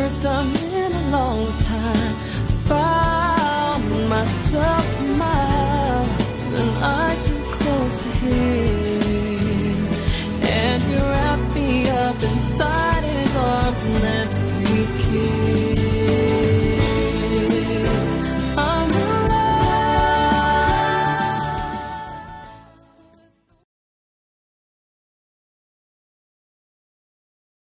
first time in a long time, found myself